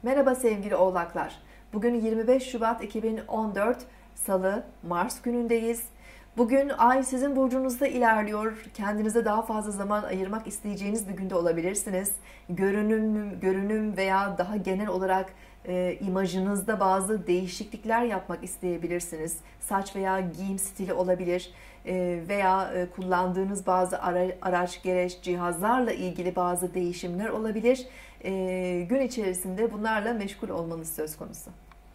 Merhaba sevgili oğlaklar. Bugün 25 Şubat 2014 Salı, Mars günündeyiz. Bugün Ay sizin burcunuzda ilerliyor. Kendinize daha fazla zaman ayırmak isteyeceğiniz bir günde olabilirsiniz. Görünüm veya daha genel olarak imajınızda bazı değişiklikler yapmak isteyebilirsiniz. Saç veya giyim stili olabilir veya kullandığınız bazı araç, gereç, cihazlarla ilgili bazı değişimler olabilir. Gün içerisinde bunlarla meşgul olmanız söz konusu.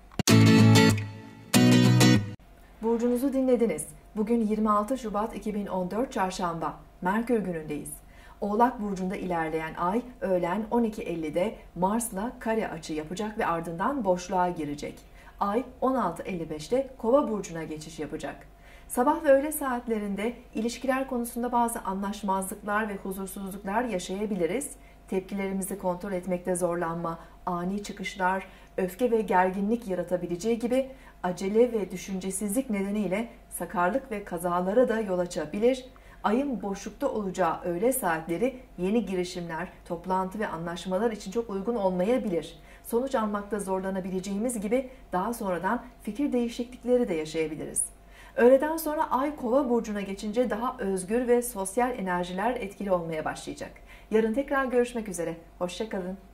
Burcunuzu dinlediniz. Bugün 26 Şubat 2014 Çarşamba. Merkür günündeyiz. Oğlak burcunda ilerleyen ay öğlen 12.50'de Mars'la kare açı yapacak ve ardından boşluğa girecek. Ay 16.55'te Kova burcuna geçiş yapacak. Sabah ve öğle saatlerinde ilişkiler konusunda bazı anlaşmazlıklar ve huzursuzluklar yaşayabiliriz. Tepkilerimizi kontrol etmekte zorlanma, ani çıkışlar, öfke ve gerginlik yaratabileceği gibi acele ve düşüncesizlik nedeniyle sakarlık ve kazalara da yol açabilir. Ayın boşlukta olacağı öğle saatleri yeni girişimler, toplantı ve anlaşmalar için çok uygun olmayabilir. Sonuç almakta zorlanabileceğimiz gibi daha sonradan fikir değişiklikleri de yaşayabiliriz. Öğleden sonra Ay Kova burcuna geçince daha özgür ve sosyal enerjiler etkili olmaya başlayacak. Yarın tekrar görüşmek üzere. Hoşça kalın.